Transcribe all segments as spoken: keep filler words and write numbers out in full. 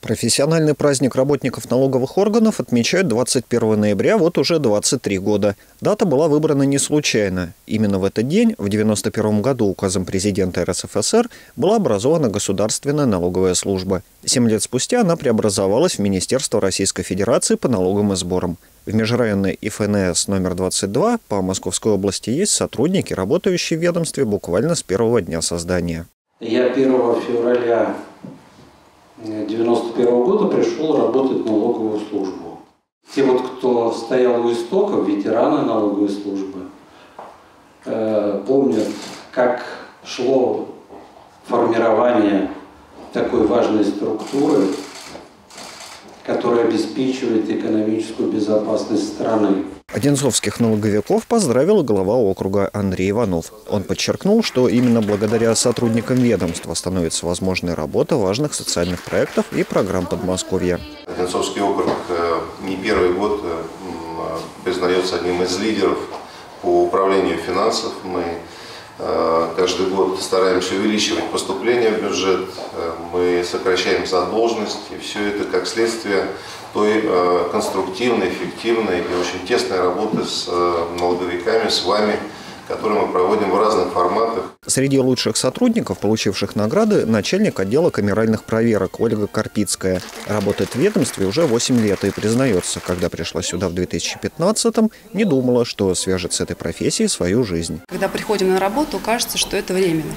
Профессиональный праздник работников налоговых органов отмечают двадцать первого ноября вот уже двадцать три года. Дата была выбрана не случайно. Именно в этот день, в девяносто первом году, указом президента эр эс эф эс эр была образована Государственная налоговая служба. Семь лет спустя она преобразовалась в Министерство Российской Федерации по налогам и сборам. В межрайонной и эф эн эс номер двадцать два по Московской области есть сотрудники, работающие в ведомстве буквально с первого дня создания. Я первого февраля девяносто первого года пришел работать в налоговую службу. Те вот, кто стоял у истоков, ветераны налоговой службы, э, помнят, как шло формирование такой важной структуры, которая обеспечивает экономическую безопасность страны. Одинцовских налоговиков поздравил глава округа Андрей Иванов. Он подчеркнул, что именно благодаря сотрудникам ведомства становится возможной работа важных социальных проектов и программ Подмосковья. Одинцовский округ не первый год признается одним из лидеров по управлению финансов. Мы каждый год стараемся увеличивать поступления в бюджет, мы сокращаем задолженность, и все это как следствие той конструктивной, эффективной и очень тесной работы с налоговиками, с вами, которую мы проводим в разных форматах. Среди лучших сотрудников, получивших награды, начальник отдела камеральных проверок Ольга Карпицкая. Работает в ведомстве уже восемь лет и признается, когда пришла сюда в две тысячи пятнадцатом, не думала, что свяжет с этой профессией свою жизнь. Когда приходим на работу, кажется, что это временно.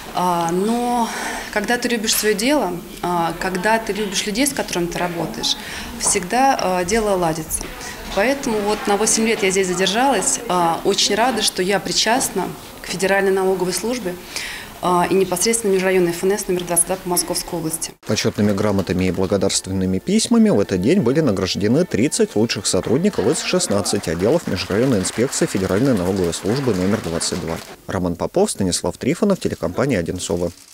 Но когда ты любишь свое дело, когда ты любишь людей, с которыми ты работаешь, всегда дело ладится. Поэтому вот на восемь лет я здесь задержалась. Очень рада, что я причастна к Федеральной налоговой службе и непосредственно межрайонной эф эн эс номер двадцать два по Московской области. Почетными грамотами и благодарственными письмами в этот день были награждены тридцать лучших сотрудников из шестнадцати отделов межрайонной инспекции Федеральной налоговой службы номер двадцать два. Роман Попов, Станислав Трифонов, телекомпания «Одинцово».